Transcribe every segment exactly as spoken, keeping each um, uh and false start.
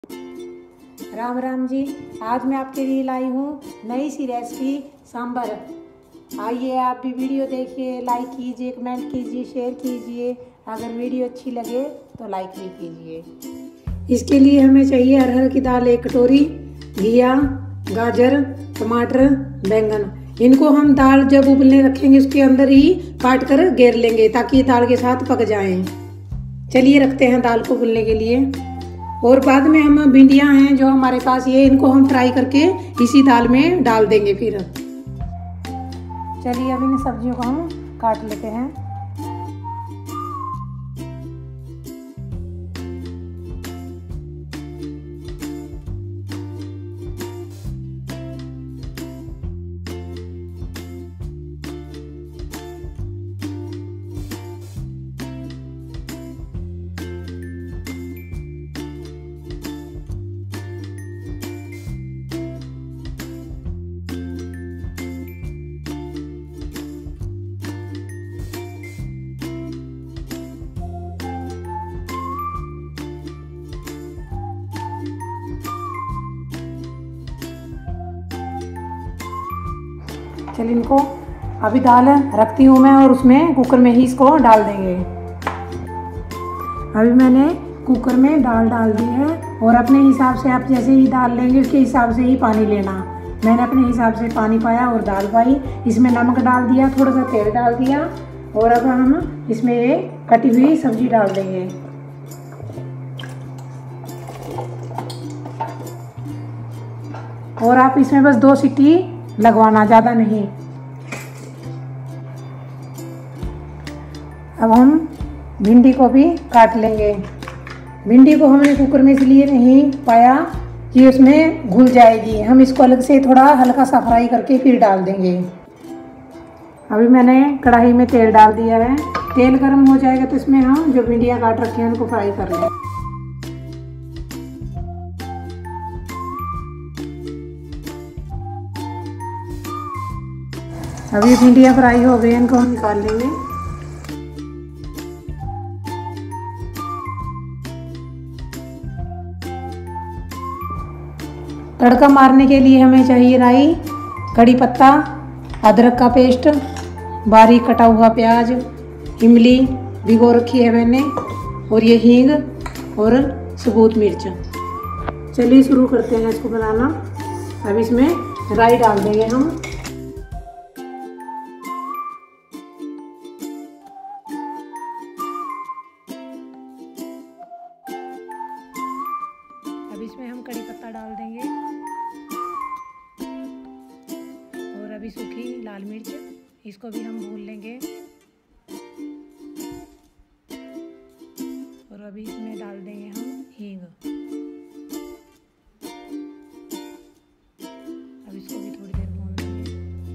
राम राम जी। आज मैं आपके लिए लाई हूँ नई सी रेसिपी सांभर। आइए आप भी वीडियो देखिए, लाइक कीजिए, कमेंट कीजिए, शेयर कीजिए। अगर वीडियो अच्छी लगे तो लाइक भी कीजिए। इसके लिए हमें चाहिए अरहर की दाल एक कटोरी, घिया, गाजर, टमाटर, बैंगन। इनको हम दाल जब उबलने रखेंगे उसके अंदर ही काट कर घेर लेंगे ताकि ये दाल के साथ पक जाएं। चलिए रखते हैं दाल को उबलने के लिए। और बाद में हम भिंडियाँ हैं जो हमारे पास, ये इनको हम फ्राई करके इसी दाल में डाल देंगे। फिर चलिए अब इन सब्जियों को हम काट लेते हैं। चलिए इनको अभी दाल रखती हूँ मैं और उसमें कुकर में ही इसको डाल देंगे। अभी मैंने कुकर में दाल डाल दी है और अपने हिसाब से आप जैसे ही दाल लेंगे उसके हिसाब से ही पानी लेना। मैंने अपने हिसाब से पानी पाया और दाल पाई। इसमें नमक डाल दिया, थोड़ा सा तेल डाल दिया और अब हम इसमें ये कटी हुई सब्जी डाल देंगे। और आप इसमें बस दो सीटी लगवाना, ज़्यादा नहीं। अब हम भिंडी को भी काट लेंगे। भिंडी को हमने कुकर में इसलिए नहीं पाया कि उसमें घुल जाएगी, हम इसको अलग से थोड़ा हल्का सा फ्राई करके फिर डाल देंगे। अभी मैंने कढ़ाई में तेल डाल दिया है। तेल गर्म हो जाएगा तो इसमें हम जो भिंडियाँ काट रखी हैं उनको फ्राई कर लेंगे। अभी भिंडियाँ फ्राई हो गई, इनको हम निकाल लेंगे। तड़का मारने के लिए हमें चाहिए राई, कड़ी पत्ता, अदरक का पेस्ट, बारीक कटा हुआ प्याज, इमली भिगो रखी है मैंने, और ये हींग और सबूत मिर्च। चलिए शुरू करते हैं इसको बनाना। अब इसमें राई डाल देंगे हम। अब इसमें हम कड़ी पत्ता डाल देंगे और अभी सूखी लाल मिर्च, इसको भी हम भून लेंगे। और अभी इसमें डाल देंगे हम हींग। अब इसको भी थोड़ी देर भून लेंगे।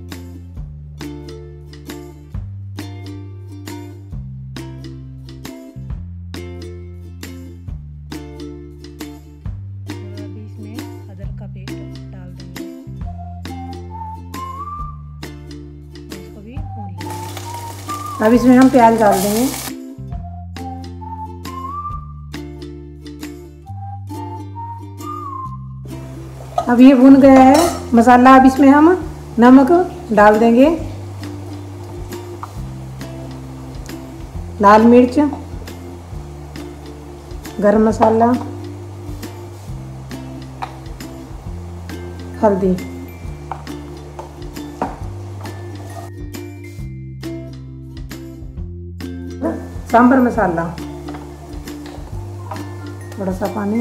अब इसमें हम प्याज डाल देंगे। अब ये भुन गया है मसाला। अब इसमें हम नमक डाल देंगे, लाल मिर्च, गरम मसाला, हल्दी। सांभर मसाला, थोड़ा सा पानी।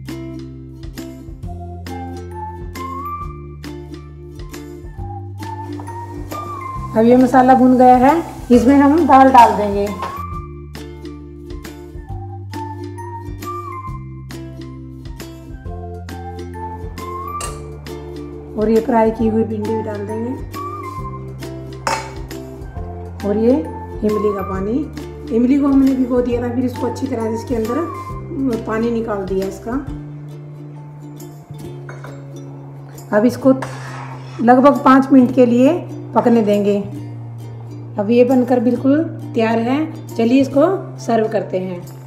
अब ये मसाला भुन गया है, इसमें हम दाल डाल देंगे। और ये फ्राई की हुई भिंडी भी डाल देंगे और ये इमली का पानी। इमली को हमने भिगो दिया था, फिर इसको अच्छी तरह से इसके अंदर पानी निकाल दिया इसका। अब इसको लगभग पाँच मिनट के लिए पकने देंगे। अब ये बनकर बिल्कुल तैयार है। चलिए इसको सर्व करते हैं।